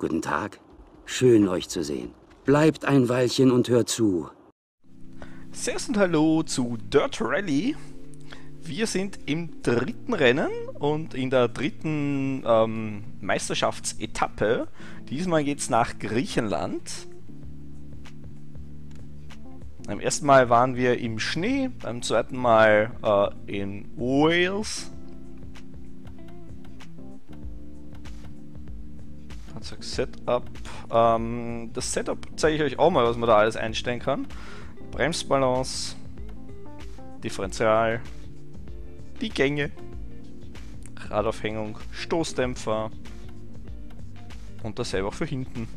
Guten Tag. Schön, euch zu sehen. Bleibt ein Weilchen und hört zu. Servus und hallo zu Dirt Rally. Wir sind im dritten Rennen und in der dritten Meisterschaftsetappe. Diesmal geht es nach Griechenland. Beim ersten Mal waren wir im Schnee, beim zweiten Mal in Wales. Setup. Das Setup zeige ich euch auch mal, was man da alles einstellen kann. Bremsbalance, Differential, die Gänge, Radaufhängung, Stoßdämpfer und dasselbe auch für hinten.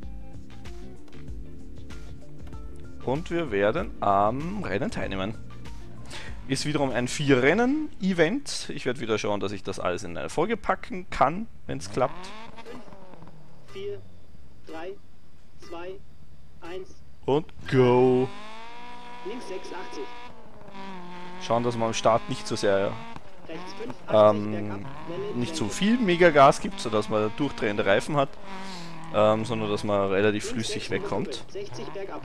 Und wir werden am Rennen teilnehmen. Ist wiederum ein 4-Rennen-Event. Ich werde wieder schauen, dass ich das alles in eine Folge packen kann, wenn es klappt. 4, 3, 2, 1 und go! Links 6, 80. Schauen, dass man am Start nicht so sehr Rechts 5, 80, bergab, nicht so viel Megagas gibt, sodass man durchdrehende Reifen hat, sondern dass man relativ flüssig wegkommt. 60 bergab.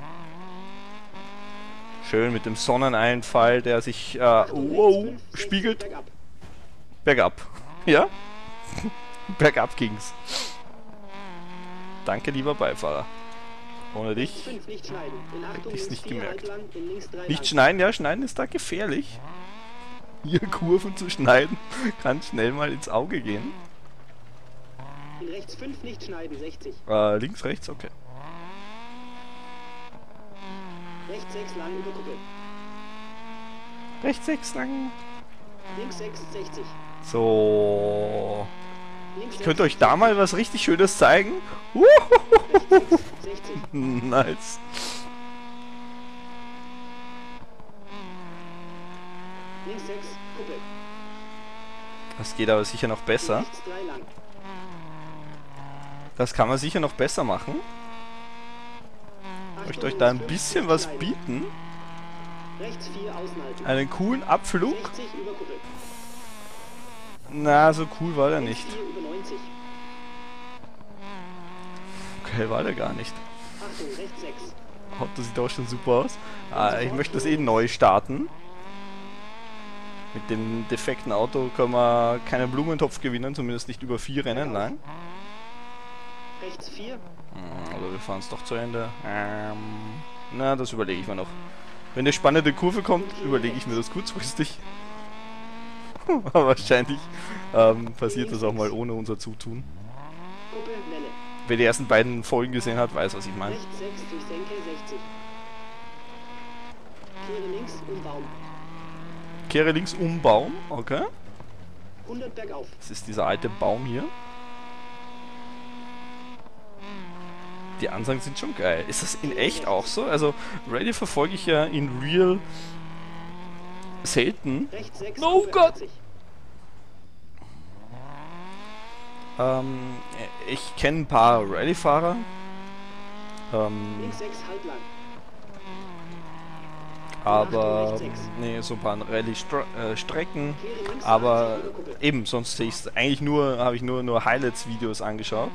Schön mit dem Sonneneinfall, der sich spiegelt. Bergab. Bergab. Ja? Bergab ging's. Danke, lieber Beifahrer. Ohne dich 5, nicht schneiden. In Achtung, hätte ich es links nicht 4 gemerkt. halt lang, in links 3 Nicht lang. schneiden, ja, schneiden ist da gefährlich. Hier Kurven zu schneiden, kann schnell mal ins Auge gehen. In rechts 5, nicht schneiden, 60. Links, rechts, okay. Rechts 6 lang über Kuppel. Rechts 6 lang. Links 6, 60. So. Links Ich könnte euch da mal was richtig Schönes zeigen. Rechts 6, 60. Nice. Links 6, Kuppel. Das geht aber sicher noch besser. Rechts 3 lang. Das kann man sicher noch besser machen. Ich möchte euch da ein bisschen was bieten. Rechts 4 außenhalten. Einen coolen Abflug. 60 über Kuppel. Na, so cool war der Links nicht. 4 über 90. Okay, war der gar nicht. Achtung, rechts 6. Auto sieht auch schon super aus. Ich möchte das eh neu starten. Mit dem defekten Auto kann man keinen Blumentopf gewinnen, zumindest nicht über 4 Rennen lang. Rechts 4. Also wir fahren es doch zu Ende. Na, das überlege ich mir noch. Wenn eine spannende Kurve kommt, überlege ich mir das kurzfristig. Aber wahrscheinlich passiert das auch mal ohne unser Zutun. Kuppel, Welle. Wer die ersten beiden Folgen gesehen hat, weiß, was ich meine. Rechts 6 durch Senke 60. Kehre links um Baum. Kehre links um Baum, okay. 100 bergauf. Das ist dieser alte Baum hier. Die Ansagen sind schon geil. Ist das in echt auch so? Also, Rally verfolge ich ja in Real selten. Rechts 6. Oh Kuppel Gott! 80. Ich kenne ein paar Rallye-Fahrer. Links 6 halt lang. Aber Rechts 6. nee, so ein paar Rallye-Strecken. Kehre links Aber 80 über Kuppel. eben, sonst sehe ich eigentlich habe ich nur Highlights-Videos angeschaut.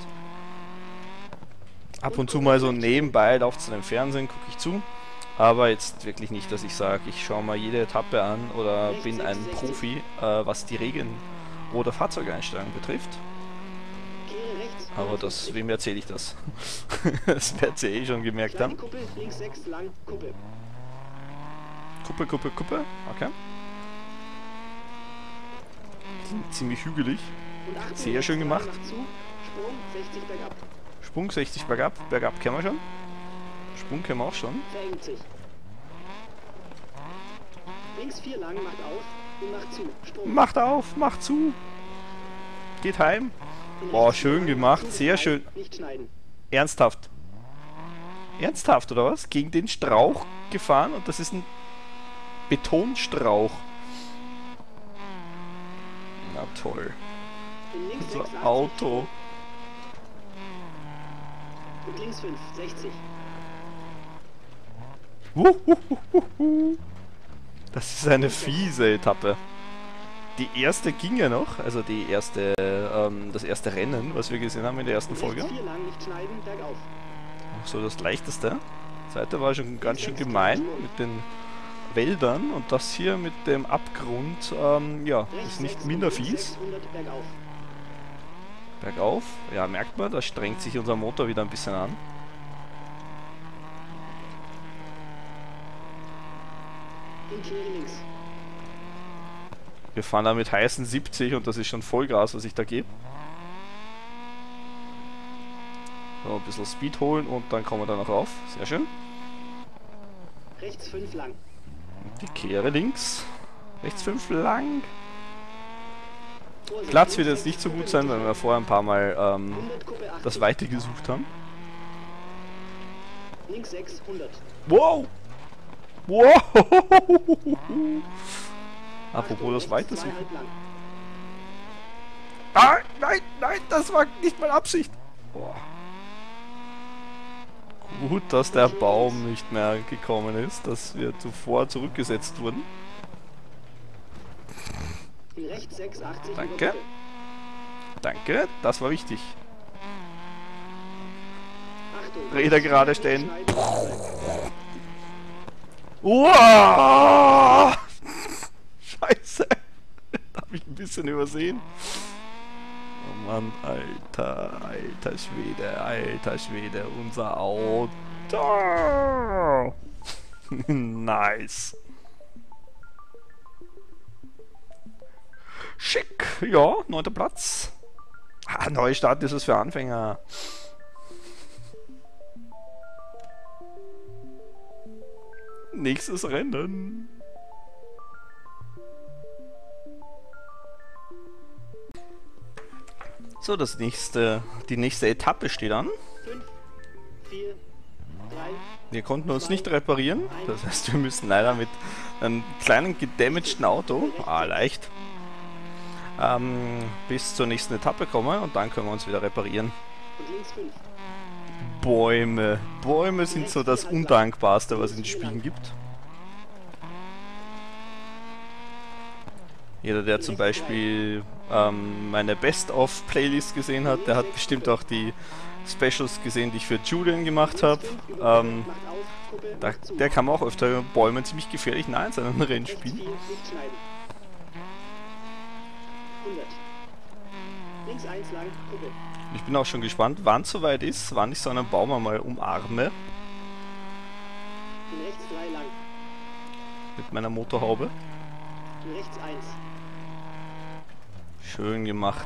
Ab und zu mal so nebenbei läuft es in dem Fernsehen, gucke ich zu. Aber jetzt wirklich nicht, dass ich sage, ich schaue mal jede Etappe an oder bin ein Profi, was die Regeln oder Fahrzeugeinstellungen betrifft. Kehre rechts. Aber das, wem erzähle ich das? Das werdet ihr eh schon gemerkt Kleine haben. Kuppel, links 6 lang, Kuppel. Kuppe, Kuppe, Kuppe. Okay. Ziemlich hügelig. Und Achtung, Sehr rechts schön drei gemacht. macht zu. Sprung 60 bergab. Sprung 60 bergab. Bergab kennen wir schon. Sprung kennen wir auch schon. Verengt sich. Links 4 lang, macht auf und macht zu. Sprung. Macht auf, macht zu. Geht heim. In Boah, rechts schön lang, gemacht, zu, sehr frei, schön. Nicht schneiden. Ernsthaft. Ernsthaft, oder was? Gegen den Strauch gefahren und das ist ein Betonstrauch. Na toll. In links 6, So 80. Auto. Und links 5, 60. Das ist eine fiese Etappe. die erste ging ja noch, also die erste, das erste Rennen, was wir gesehen haben in der ersten Folge. Rechts 4 lang, nicht schneiden, bergauf. Auch so das leichteste. Das zweite war schon ganz schön gemein mit den Wäldern und das hier mit dem Abgrund, ja, Rechts ist nicht 6 minder und fies. 600 bergauf. Bergauf, ja, merkt man, da strengt sich unser Motor wieder ein bisschen an. Inkehre links. Wir fahren da mit heißen 70 und das ist schon Vollgas, was ich da gebe. So, ein bisschen Speed holen und dann kommen wir da noch rauf. Sehr schön. Rechts 5 lang. Die Kehre links. Rechts 5 lang. Vorsicht, Platz wird links jetzt nicht 6 so gut Kuppe sein, mit weil wir vorher ein paar Mal 100 Kuppe 80. das Weite gesucht haben. Links 6, 100. Wow! Wow! Apropos Achtung, das rechts Weite 2,5 suchen. lang. Ah, nein, nein, das war nicht meine Absicht. Boah. Gut, dass der Baum nicht mehr gekommen ist, dass wir zuvor zurückgesetzt wurden. In rechts 6, 80 Danke. über Kuppe. Danke, das war wichtig. Achtung, Räder rechts gerade nicht stehen. schneiden, Abseits. Uah! Scheiße. Da habe ich ein bisschen übersehen. Oh Mann, alter Schwede, unser Auto. Nice. Schick, ja, 9. Platz. Ah, Neustart ist es für Anfänger. Nächstes Rennen. So, die nächste Etappe steht an. 5, 4, 3, Wir konnten uns nicht reparieren. Das heißt, wir müssen leider mit einem kleinen gedamagten Auto, leicht, bis zur nächsten Etappe kommen und dann können wir uns wieder reparieren. und links 5. Bäume. Bäume sind so das Undankbarste, was es in Spielen gibt. Jeder, der zum Beispiel meine Best-of-Playlist gesehen hat, der hat bestimmt auch die Specials gesehen, die ich für Julian gemacht habe. Der kann auch öfter Bäume ziemlich gefährlich nah in seinen Rennen spielen. Nicht schneiden. 100. Links 1 lang, Kuppe. Ich bin auch schon gespannt, wann es soweit ist, wann ich so einen Baum einmal umarme In rechts 3 lang. mit meiner Motorhaube. In rechts 1. Schön gemacht.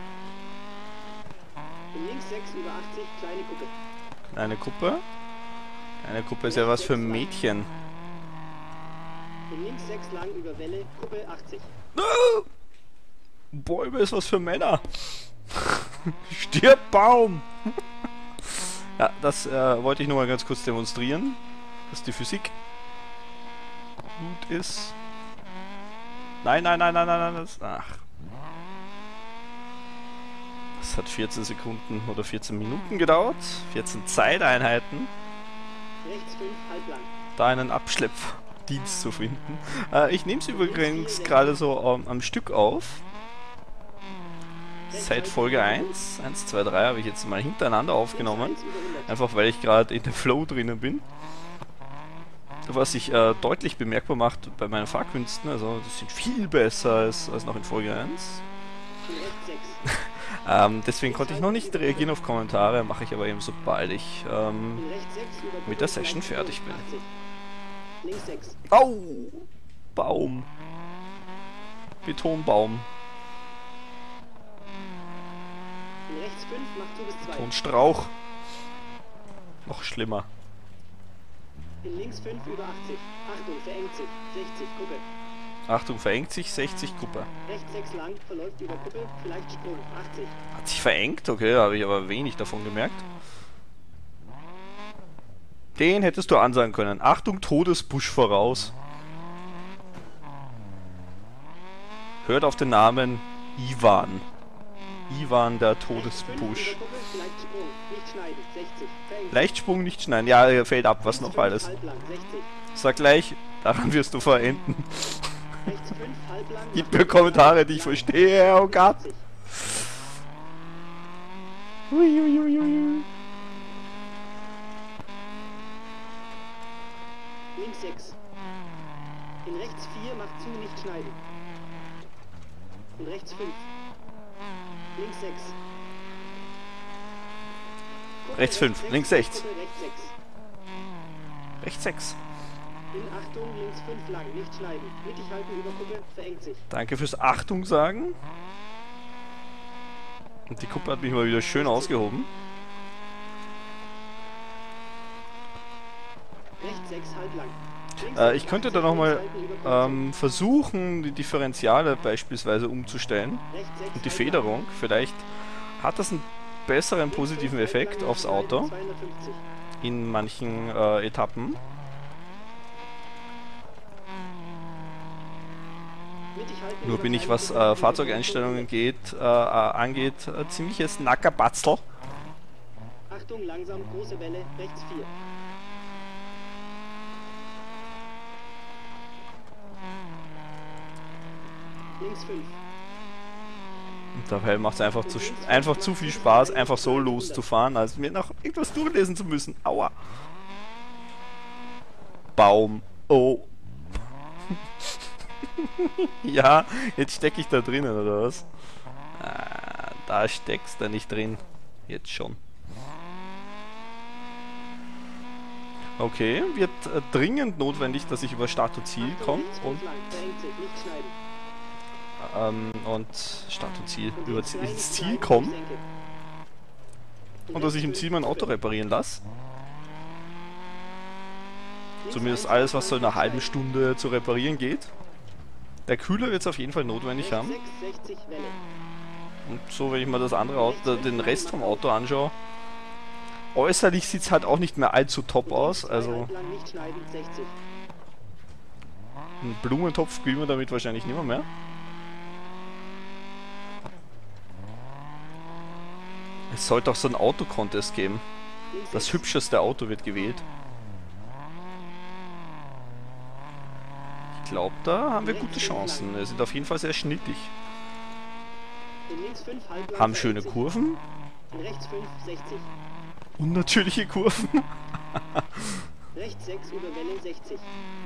In links 6 über 80, kleine Kuppe. Kleine Kuppe. Kleine Kuppe ist ja was für Mädchen. In links 6 lang über Welle, Kuppe 80. Bäume ist was für Männer. Stirb, Baum! Ja, das wollte ich nur mal ganz kurz demonstrieren, dass die Physik gut ist. Nein, nein, nein, nein, nein, nein, ach. Das hat 14 Sekunden oder 14 Minuten gedauert. 14 Zeiteinheiten, Rechts 5, halblang. da einen Abschleppdienst zu finden. Ich nehme es übrigens gerade so am Stück auf. Seit Folge 1, 1, 2, 3 habe ich jetzt mal hintereinander aufgenommen. Links 1 über 100. Einfach weil ich gerade in der Flow drinnen bin. Was sich deutlich bemerkbar macht bei meinen Fahrkünsten. Also das sind viel besser als noch in Folge 1. In rechts 6. Deswegen konnte ich noch nicht reagieren auf Kommentare. Mache ich aber eben sobald ich In rechts 6 über Kuppe. mit der Session fertig bin. 80. Links 6. Au! Baum. Betonbaum. In rechts 5, macht zu bis 2. Betonstrauch. Noch schlimmer. In links 5 über 80. Achtung, verengt sich. 60, Kuppe. Achtung, verengt sich, 60 Kuppe. Rechts 6 lang, verläuft über Kuppe, vielleicht Sprung. 80. Hat sich verengt? Okay, habe ich aber wenig davon gemerkt. Den hättest du ansagen können. Achtung, Todesbusch voraus. Hört auf den Namen Ivan. Ivan der Rechts 5 Todesbusch. über Kuppe, vielleicht Sprung. Nicht schneiden. 60. Verengt. Leichtsprung nicht schneiden. Ja, er fällt ab. Was Links noch 5, alles? halblang. 60. Sag gleich, daran wirst du verenden. Rechts 5, halblang. Gib mir Kommentare, die ich verstehe, oh Gott. 80. Uiuiuiui. Links 6. In rechts 4, macht zu, nicht schneiden. Und rechts 5. Links 6. Rechts 5, links 6. Rechts 6. Rechts 6. In Achtung, links 5 lang, nicht schneiden. Mittig halten über Kuppe, verengt sich. Danke fürs Achtung sagen. Und die Kuppe hat mich mal wieder schön ausgehoben. Rechts 6, halb lang. Ich könnte da nochmal versuchen, die Differentiale beispielsweise umzustellen und die Federung. Vielleicht hat das einen besseren positiven Effekt aufs Auto in manchen Etappen. Nur bin ich, was Fahrzeugeinstellungen angeht, ziemliches Nackerbatzel. Achtung, langsam, große Welle, rechts 4. Links 5. Und dabei macht es einfach zu viel Spaß, einfach so loszufahren, als mir noch irgendwas durchlesen zu müssen. Aua. Baum. Oh. Ja, jetzt stecke ich da drinnen, oder was? Ah, da steckst du nicht drin. Jetzt schon. Okay, wird dringend notwendig, dass ich über Start und Ziel komme. Und Start und Ziel über ins Ziel komme. Und dass ich im Ziel mein Auto reparieren lasse. Zumindest alles, was so in einer halben Stunde zu reparieren geht. Der Kühler wird es auf jeden Fall notwendig haben. Und so, wenn ich mir das andere Auto, den Rest vom Auto anschaue, äußerlich sieht es halt auch nicht mehr allzu top aus. Also einen Blumentopf spielen wir damit wahrscheinlich nicht mehr. Es sollte auch so ein Auto-Contest geben. Das hübscheste Auto wird gewählt. Ich glaube, da haben wir gute Chancen. Wir sind auf jeden Fall sehr schnittig. Haben schöne Kurven. Unnatürliche Kurven. Rechts 6 über Welle 60.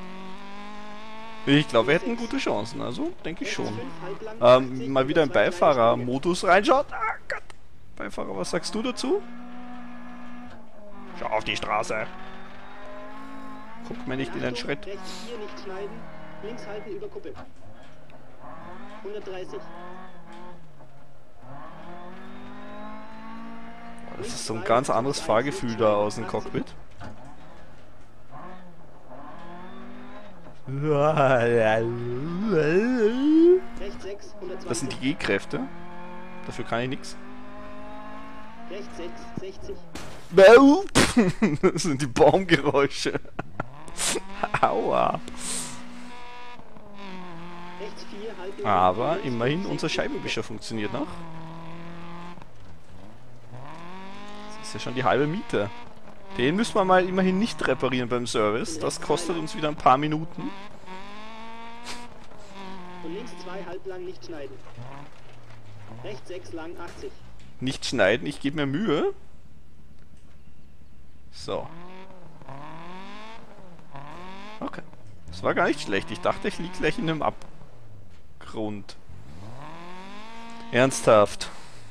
Ich glaube, wir hätten gute Chancen. Also, denke ich schon. Mal wieder im Beifahrermodus reinschaut. Ah Gott. Beifahrer, was sagst du dazu? Schau auf die Straße. Guck mir nicht in den Schritt. Rechts 4 nicht schneiden. Links halten über Kuppe. 130. Das ist so ein ganz anderes Fahrgefühl da aus dem Cockpit. Das sind die G-Kräfte. Dafür kann ich nichts. Rechts 6, 60. Das sind die Baumgeräusche. Aua. Rechts 4, halb Aber immerhin unser Scheibenwischer funktioniert noch. Das ist ja schon die halbe Miete. Den müssen wir mal immerhin nicht reparieren beim Service. Das kostet uns wieder ein paar Minuten. Und links 2 halblang nicht schneiden. Rechts 6 lang 80. Nicht schneiden, ich gebe mir Mühe. So. Okay. Das war gar nicht schlecht. Ich dachte, ich liege gleich in einem Abgrund. Ernsthaft.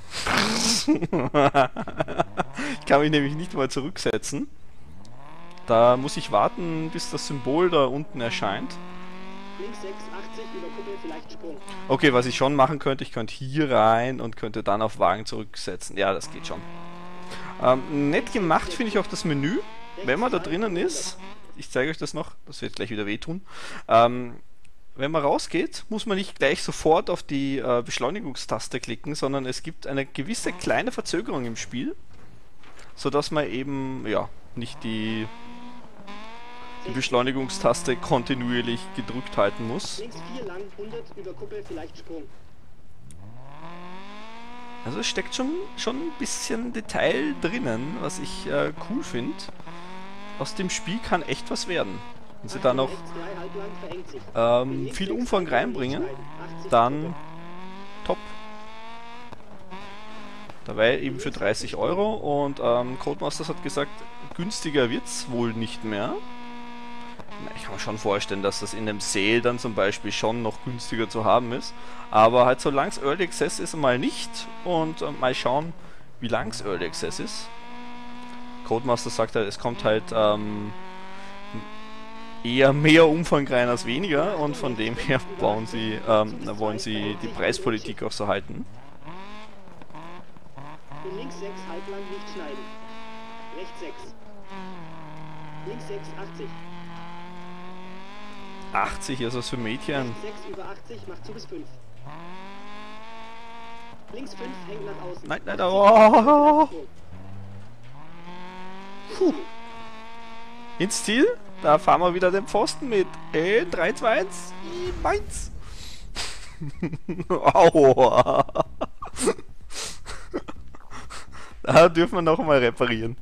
Ich kann mich nämlich nicht mal zurücksetzen. Da muss ich warten, bis das Symbol da unten erscheint. Links 6, 80 über Kuppe, vielleicht Sprung. Okay, was ich schon machen könnte, ich könnte hier rein und könnte dann auf Wagen zurücksetzen. Ja, das geht schon. Nett gemacht finde ich auch das Menü. Wenn man da drinnen ist, ich zeige euch das noch, das wird gleich wieder wehtun. Wenn man rausgeht, muss man nicht gleich sofort auf die Beschleunigungstaste klicken, sondern es gibt eine gewisse kleine Verzögerung im Spiel, sodass man eben ja nicht die Beschleunigungstaste kontinuierlich gedrückt halten muss. Links 4 lang, 100 über Kuppe, vielleicht Sprung. Also es steckt schon ein bisschen Detail drinnen, was ich cool finde. Aus dem Spiel kann echt was werden. Wenn sie da noch Rechts 3 halblang verengt sich. viel Umfang reinbringen, dann top. Dabei eben für 30 Euro und Codemasters hat gesagt, günstiger wird's wohl nicht mehr. Ich kann mir schon vorstellen, dass das in dem Sale dann zum Beispiel schon noch günstiger zu haben ist. Aber halt solange es Early Access ist, mal nicht. Und mal schauen, wie lang es Early Access ist. Codemasters sagt halt, es kommt halt eher mehr Umfang rein als weniger. Und von dem her wollen sie die Preispolitik auch so halten. In links 6 halblang nicht schneiden. Rechts 6. Links 6 80. 80 ist was für Mädchen. 6 über 80 macht zu bis 5. Links 5 hängt nach außen. Nein, nein, oh. Puh. Ins Ziel? Da fahren wir wieder den Pfosten mit. 3, 2, 1. Meins. Aua. Da dürfen wir noch mal reparieren.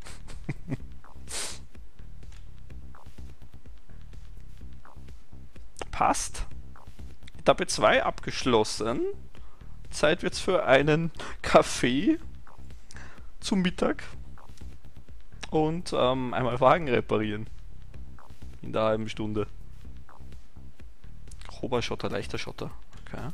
Passt. Etappe 2 abgeschlossen. Zeit wird's für einen Kaffee zum Mittag. Und einmal Wagen reparieren. In der halben Stunde. Grober Schotter, leichter Schotter. Okay.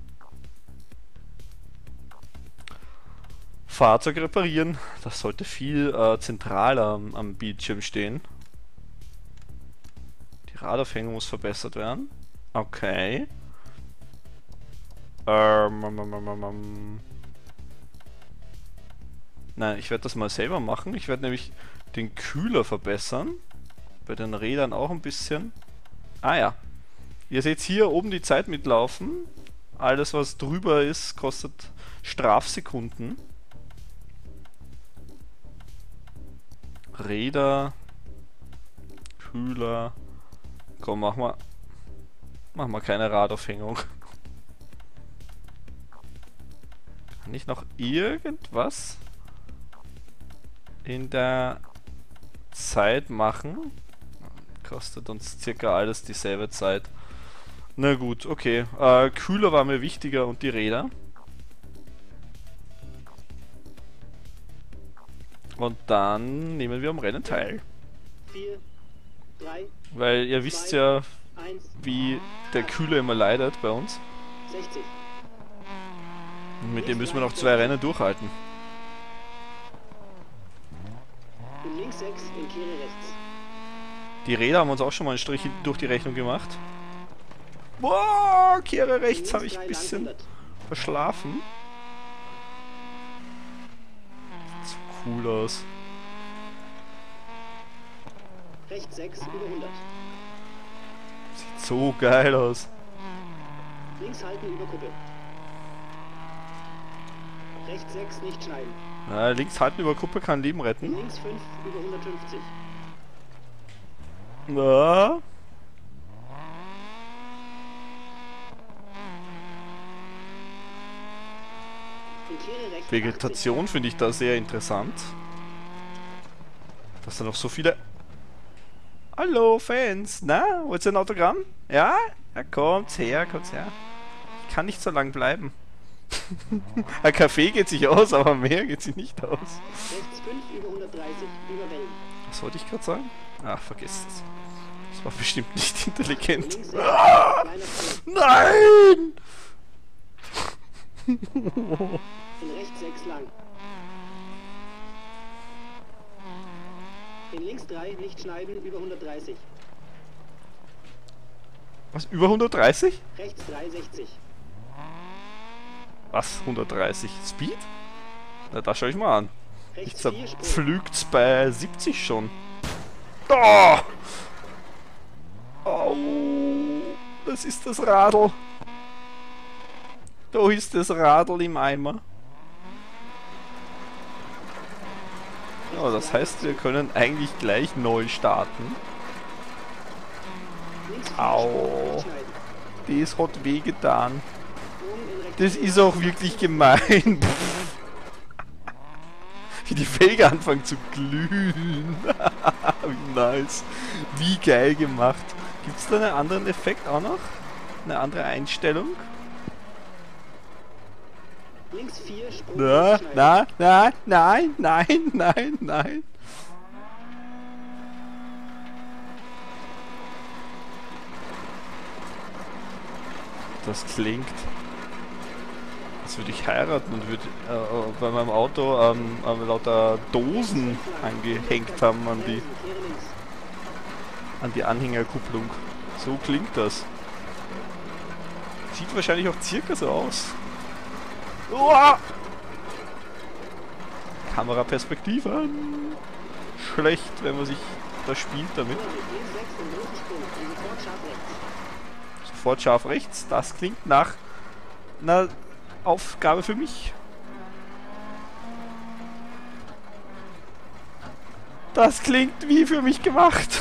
Fahrzeug reparieren. Das sollte viel zentraler am Bildschirm stehen. Die Radaufhängung muss verbessert werden. Okay. Nein, ich werde das mal selber machen. Ich werde nämlich den Kühler verbessern. Bei den Rädern auch ein bisschen. Ah ja. Ihr seht hier oben die Zeit mitlaufen. Alles was drüber ist, kostet Strafsekunden. Räder. Kühler. Komm, mach mal keine Radaufhängung. Kann ich noch irgendwas in der Zeit machen? Kostet uns circa alles dieselbe Zeit. Na gut, okay. Kühler war mir wichtiger und die Räder. Und dann nehmen wir am Rennen teil. 4, 3, Weil ihr wisst ja, 1, wie der Kühler immer leidet bei uns. 60. Und mit dem müssen wir noch 2 Rennen durchhalten. In links 6, in Kehre rechts. Die Räder haben uns auch schon mal einen Strich durch die Rechnung gemacht. Boah, Kehre rechts habe ich ein bisschen verschlafen. Sieht so cool aus. Rechts 6, über 100. Sieht so geil aus. Links halten über Kuppe. Rechts 6, nicht schneiden. Ja, links halten über Kuppe kann Leben retten. Links 5, über 150. Na? In Kehre rechts Vegetation finde ich da sehr interessant. Dass da noch so viele... Hallo Fans, na, wollt ihr ein Autogramm? Ja? Ja, kommt's her, kommt's her. Ich kann nicht so lang bleiben. Ein Kaffee geht sich aus, aber mehr geht sich nicht aus. Rechts 5, über 130, über Wellen. Was wollte ich gerade sagen? Ach, vergesst es. Das war bestimmt nicht intelligent. Links 6, kleiner Sprung. Nein! In rechts 6, lang. In links 3, nicht schneiden, über 130. Was, über 130? Rechts 3, 60. Was, 130? Speed? Na, da schau ich mal an. Ich Rechts 4, Sprung. zerpflügt's bei 70 schon. Oh! Au! Das ist das Radl. Da ist das Radl im Eimer. Ja, das heißt, wir können eigentlich gleich neu starten. Links 4, Au. Sprung, nicht schneiden. Das hat wehgetan. Sprung in rechts Das 4, ist auch wirklich gemein. Wie wie die Felge anfangen zu glühen. Wie nice. Wie geil gemacht. Gibt es da einen anderen Effekt auch noch? Eine andere Einstellung? Links 4, Sprung. Na, Schneiden. nein. Das klingt, als würde ich heiraten und würde bei meinem Auto lauter Dosen angehängt haben an Kehre links. die Anhängerkupplung. So klingt das. Sieht wahrscheinlich auch circa so aus. Uah! Kameraperspektive. Schlecht, wenn man sich das spielt damit. Links 6 und großen Sprung. Und sofort scharf rechts. Sofort scharf rechts. Das klingt nach einer Aufgabe für mich. Das klingt wie für mich gemacht.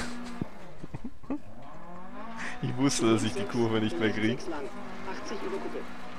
Ich wusste, dass ich die Kurve nicht mehr kriege. 6 lang. 80 über Kuppe.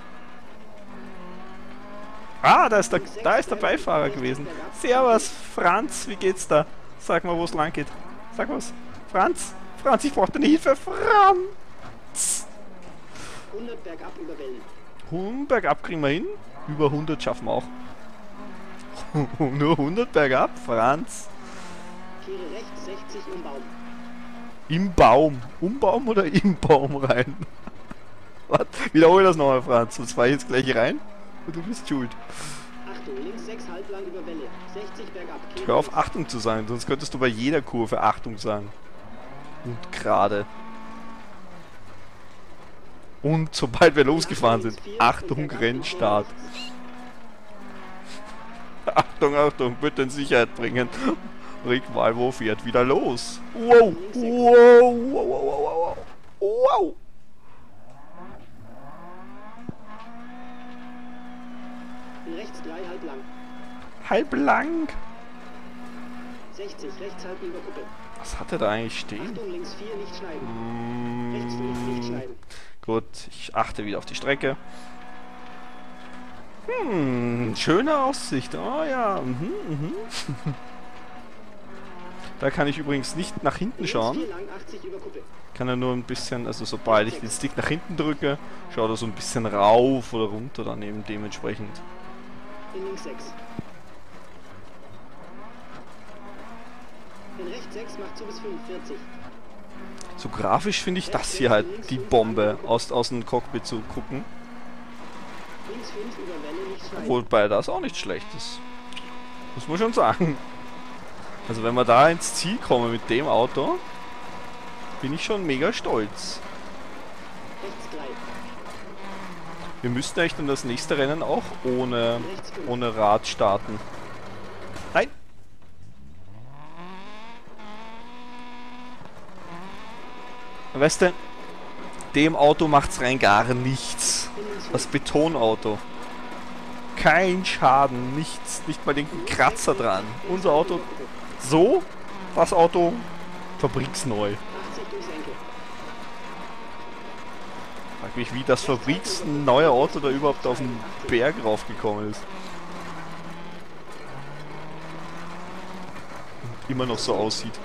Ah, da ist der Beifahrer gewesen. Servus, Franz, wie geht's da? Sag mal, wo es lang geht. Sag was. Franz, ich brauch deine Hilfe. Franz! 100 bergab über Wellen. 100 bergab kriegen wir hin. Über 100 schaffen wir auch. Nur 100 bergab, Franz. Kehre rechts 60 um Baum. Im Baum. Um Baum oder im Baum rein? Was? Wiederhol das nochmal, Franz. Sonst fahr ich jetzt gleich rein und du bist schuld. Achtung, links 6 halblang über Welle. 60 bergab. Kehre Hör auf, links. Achtung zu sagen, sonst könntest du bei jeder Kurve Achtung sagen. Und gerade. Und sobald wir losgefahren sind, Achtung, Rennstart. Achtung, bitte in Sicherheit bringen. Rick Valvo fährt wieder los. Wow. In rechts 3 halblang. Halblang. 60 rechts halb über Kuppe. Was hat er da eigentlich stehen? Achtung, links 4 nicht schneiden. Rechts 5 nicht schneiden. Gut, ich achte wieder auf die Strecke. Schöne Aussicht. Oh ja. Da kann ich übrigens nicht nach hinten Links schauen. 4 lang 80 über Kuppe. Kann er nur ein bisschen, also sobald ich den Stick nach hinten drücke, schaut er so ein bisschen rauf oder runter dann eben dementsprechend. In links 6. In rechts 6 macht zu bis 45. So grafisch finde ich das hier halt die Bombe, aus dem Cockpit zu gucken. Links 5 über Welle nicht schneiden. Wobei das auch nicht schlecht ist. Muss man schon sagen. Also wenn wir da ins Ziel kommen mit dem Auto, bin ich schon mega stolz. Rechts 3. Wir müssten eigentlich dann das nächste Rennen auch ohne Rad starten. Nein! Weißt du, dem Auto macht's rein gar nichts. Das Betonauto. Kein Schaden, nichts, nicht mal den Kratzer dran. Unser Auto, so, das Auto, fabriksneu. 80 durchs Enkel. Frag mich, wie das fabriksneue Auto da überhaupt auf den Berg raufgekommen ist. Und immer noch so aussieht.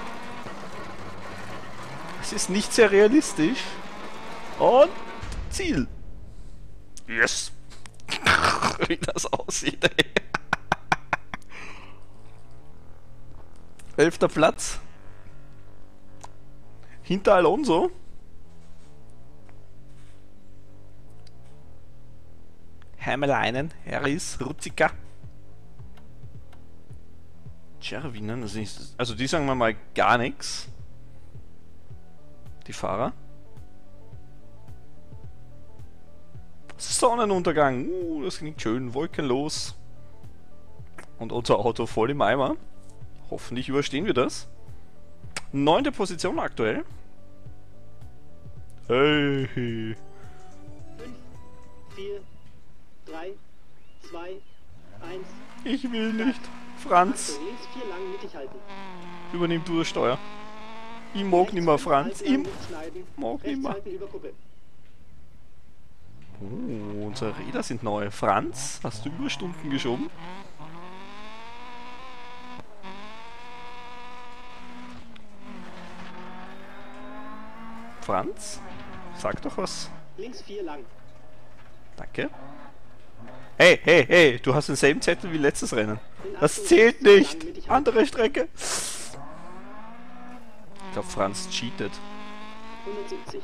Es ist nicht sehr realistisch. Und Ziel. Yes. Wie das aussieht, ey. 11. Platz. Hinter Alonso. Hämeleinen, Harris, Ruzika. Cervinen, also die sagen wir mal gar nichts. Die Fahrer. Sonnenuntergang. Das klingt schön. Wolkenlos. Und unser Auto voll im Eimer. Hoffentlich überstehen wir das. 9. Position aktuell. Hey. 5, 4, 3, 2, 1. Ich will nicht. Franz, Achtung, links 4 lang mittig halten. übernimm du das Steuer. Ich mag nicht mehr, Franz. Ich Halblang nicht schneiden. mag nicht Rechts mehr. halten über Kuppe. Oh, unsere Räder sind neu. Franz, hast du Überstunden geschoben? Franz, sag doch was. Links 4 lang. Danke. Hey, hey, hey, du hast denselben Zettel wie letztes Rennen. In Das Achtung, zählt lang, nicht. mittig halten. Andere Strecke. Ich glaube, Franz cheatet. 170.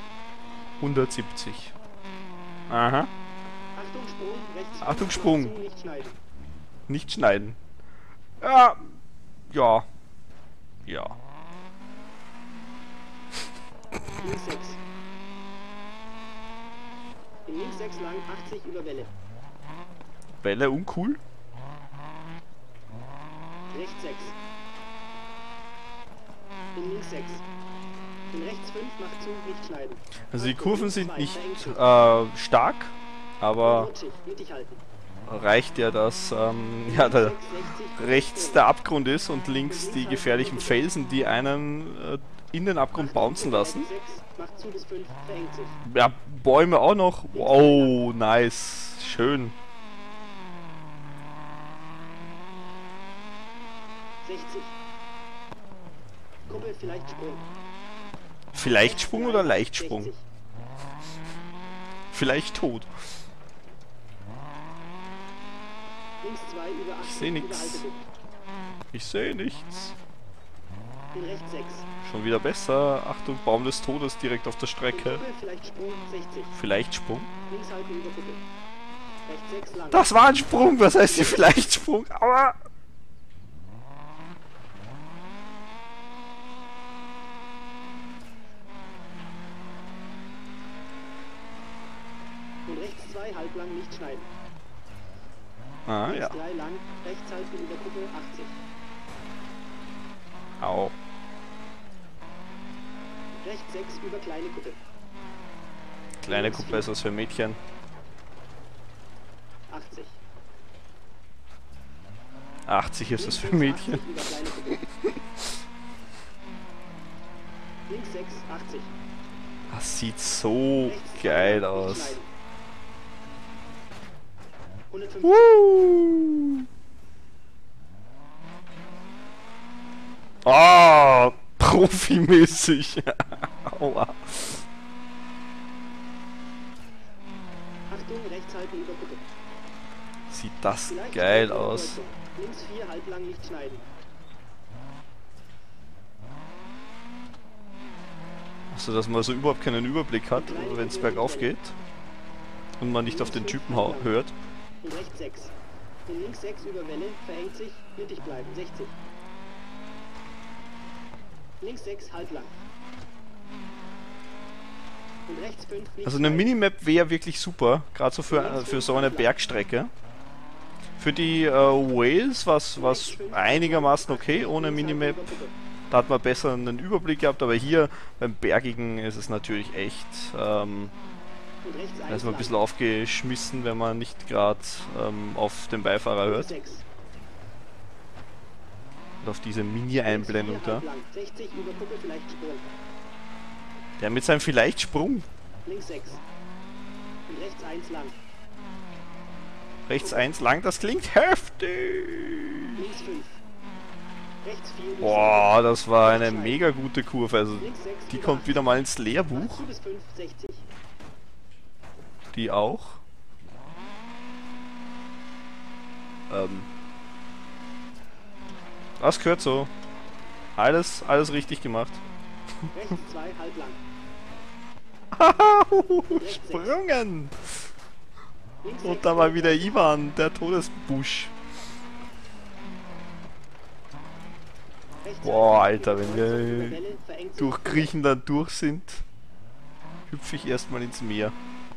170. Aha. Achtung, Sprung, rechts. Achtung, 5, Sprung. macht zu, nicht schneiden. Nicht schneiden. Ja. Ja. Ja. Links 6. In links 6 lang, 80 über Welle. Welle uncool. Rechts 6. In links 6. In rechts 5, macht zu, nicht schneiden. Also die Kurven sind nicht verengt sich. stark, aber Rutschig, mittig halten. reicht ja, dass ja, da rechts der Abgrund ist und links die gefährlichen Felsen, die einen in den Abgrund bouncen lassen. 6, macht zu bis 5, verengt sich. Ja, Bäume auch noch. Oh, nice. Schön. 60. Kuppel, vielleicht Sprung. Vielleicht Sprung oder Leichtsprung? 60. Vielleicht tot. Links 2 über 80. Ich seh nix. über Haltebucht. Ich sehe nichts. In rechts 6. Schon wieder besser. Achtung, Baum des Todes direkt auf der In Strecke. Kuppel, vielleicht Sprung, 60. Vielleicht Sprung. Links halten über Kuppel. Rechts 6 lang. Das war ein Sprung. Was heißt hier vielleicht Sprung? Aua. Und rechts 2 halblang, nicht schneiden. Ah, Links ja. 3 lang, rechts halten über Kuppel, 80. Au. Rechts 6 über kleine Kuppel. Kleine Kuppe ist was für Mädchen. 80. 80 ist das für Links Mädchen. 80 über kleine Kuppel. Links 6, 80. Das sieht so Rechts geil nicht aus. schneiden. 150. Ah, profimäßig. Aua. Achtung, rechts halten über Kuppel. Sieht das Vielleicht geil Sprung über aus. Kreuzung. Links 4 halblang, nicht schneiden. Also, dass man so überhaupt keinen Überblick hat, wenn es bergauf geht und man nicht auf den Typen hört. Und rechts 6. In links 6 über Welle, verengt sich, mittig bleiben, 60. Links 6 halblang. Und rechts 5 nicht Also eine schneiden. Minimap wäre wirklich super, gerade so für so eine Bergstrecke. Für die Wales war es einigermaßen okay ohne Minimap. Da hat man besser einen Überblick gehabt, aber hier beim Bergigen ist es natürlich echt, da Und rechts ist 1 man ein bisschen aufgeschmissen, wenn man nicht gerade auf den Beifahrer hört 6. und auf diese Mini-Einblendung da. 60 über Kuppel, vielleicht Sprung. Der mit seinem vielleicht Sprung. Links 6. Und rechts 1 lang. Rechts 1 lang, das klingt heftig. Links 5. Rechts 4 durch Boah, das war eine mega gute Kurve. Also Links 6 die über kommt 80. wieder mal ins Macht Lehrbuch. zu bis 5, 60. Die auch. Das gehört so. Alles richtig gemacht. Rechts 2 halblang. Sprungen! Links Und 6 da war wieder Ivan, der Todesbusch. rechts Boah, 1 Alter, über wenn Kreuzung, wir über Welle, verengt sich. durch Griechenland durch sind, hüpfe ich erstmal ins Meer.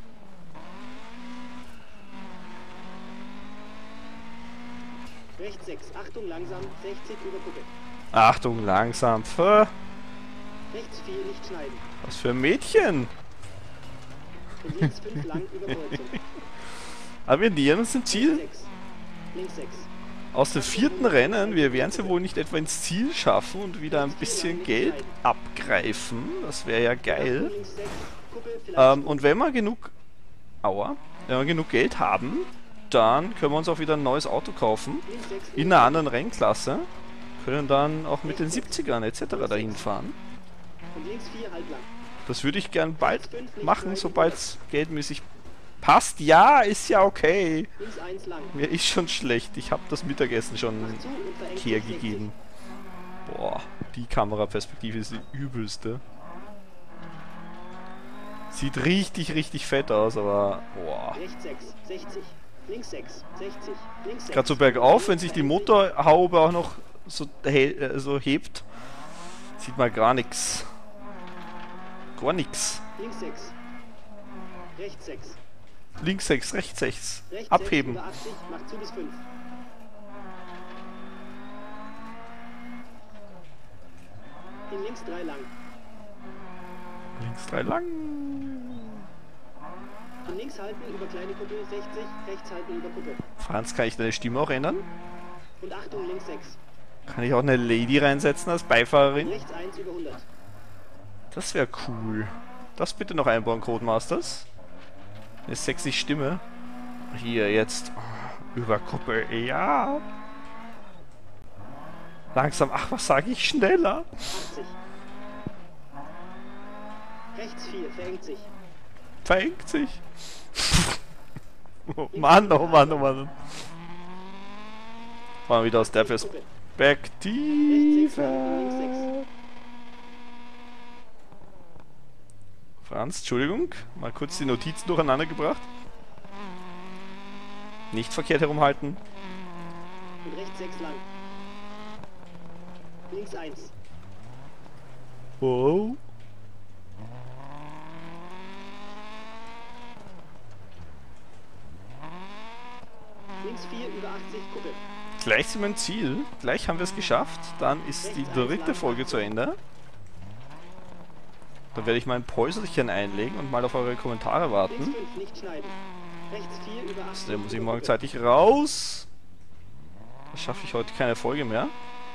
Rechts 6. Achtung, langsam. 60 über Kuppel. Achtung, langsam. Rechts 4 nicht schneiden. Was für ein Mädchen! Und links 5 lang über Kreuzung. Aber wir nähern uns dem Ziel. 6. Links 6. Aus dem 4. Rennen. Wir werden es ja wohl nicht etwa ins Ziel schaffen und wieder ein bisschen Geld abgreifen. Das wäre ja geil. Links 6. Kuppel, vielleicht Und wenn wir genug... Aua. Wenn wir genug Geld haben, dann können wir uns auch wieder ein neues Auto kaufen. links 6 In einer anderen Rennklasse. Können dann auch mit den 70ern etc. dahin fahren. und links 4 halblang. Das würde ich gern bald machen, sobald es geldmäßig passt. Ja, ist ja okay. Links 1 lang. Mir ist schon schlecht. Ich habe das Mittagessen schon Macht zu und verengt Kehr sich 60. gegeben. Boah, die Kameraperspektive ist die übelste. Sieht richtig, richtig fett aus, aber boah. Rechts 6, 60. Links 6, 60. Links 6. Gerade so bergauf, wenn sich die Motorhaube auch noch so, so hebt, sieht man gar nichts. Gar nichts. Links 6. Rechts 6. Links 6, rechts 6. Rechts Abheben. 6 über 80, macht zu bis 5. In links 3 lang. Links 3 lang. In links halten über kleine Kuppel 60, rechts halten über Kuppel. Franz, kann ich deine Stimme auch ändern? Und Achtung, links 6. Kann ich auch eine Lady reinsetzen als Beifahrerin? Rechts 1 über 100. Das wäre cool. Das bitte noch einbauen, Codemasters. Eine sexy Stimme. Hier jetzt. Über Kuppel. Ja. Langsam. Ach, was sage ich? Schneller. 80. Rechts 4, verengt sich. Verengt sich. Oh Mann, oh Mann, oh Mann. Fahren wir wieder aus der Kuppel. Perspektive. Franz, Entschuldigung. Mal kurz die Notizen durcheinander gebracht. Nicht verkehrt herumhalten. Und rechts 6 lang. Links 1. Wow. Links 4 über 80, Kuppel. Gleich sind wir im Ziel. Gleich haben wir es geschafft. Dann ist die dritte Folge zu Ende. Dann werde ich mein Päuselchen einlegen und mal auf eure Kommentare Links warten. 5, nicht schneiden. Rechts 4 über 80. Da muss ich über morgen Kuppel. zeitig raus. Da schaffe ich heute keine Folge mehr.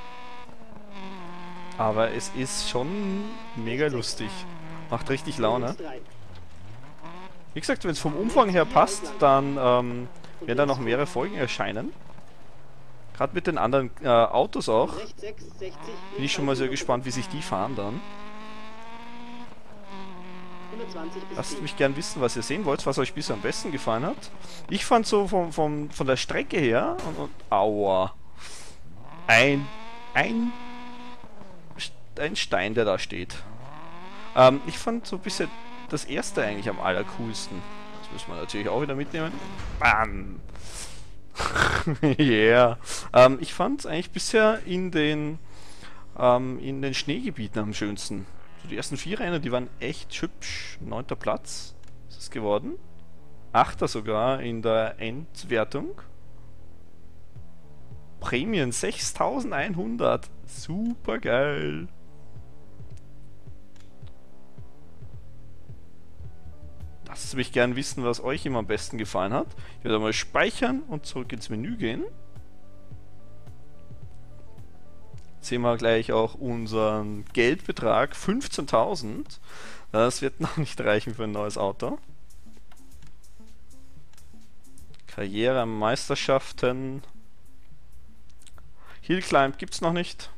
Aber es ist schon mega lustig. Macht richtig Laune. Links 3. Wie gesagt, wenn es vom Umfang her passt, dann werden da noch mehrere Folgen erscheinen. Gerade mit den anderen Autos auch. Rechts 6, 60. Bin ich schon mal sehr gespannt, wie sich die fahren dann. 120 bis Lasst 10. mich gern wissen, was ihr sehen wollt, was euch bisher am besten gefallen hat. Ich fand so von der Strecke her und aua. Ein Stein, der da steht. Ich fand so ein bisschen das erste eigentlich am allercoolsten. Das müssen wir natürlich auch wieder mitnehmen. Bam! Yeah. Ich fand es eigentlich bisher in den Schneegebieten am schönsten. So die ersten 4 Rennen, die waren echt hübsch. 9. Platz ist es geworden. 8. sogar in der Endwertung. Prämien 6100. Super geil. Lasst mich gern wissen, was euch immer am besten gefallen hat. Ich werde mal speichern und zurück ins Menü gehen. Jetzt sehen wir gleich auch unseren Geldbetrag, 15.000. Das wird noch nicht reichen für ein neues Auto. Karriere, Meisterschaften. Hill Climb gibt es noch nicht.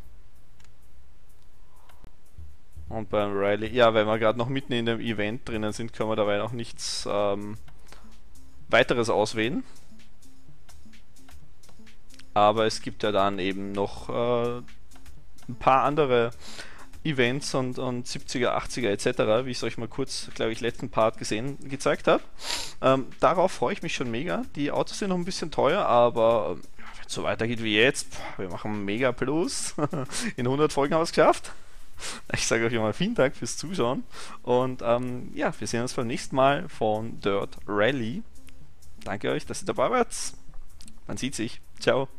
Und beim Rally, ja, weil wir gerade noch mitten in dem Event drinnen sind, können wir dabei noch nichts weiteres auswählen. Aber es gibt ja dann eben noch ein paar andere Events und 70er, 80er etc., wie ich es euch mal kurz, glaube ich, letzten Part gezeigt habe. Darauf freue ich mich schon mega. Die Autos sind noch ein bisschen teuer, aber wenn es so weitergeht wie jetzt, wir machen mega Plus. In 100 Folgen haben wir es geschafft. Ich sage euch mal vielen Dank fürs Zuschauen und ja, wir sehen uns beim nächsten Mal von Dirt Rally. Danke euch, dass ihr dabei wart. Man sieht sich. Ciao.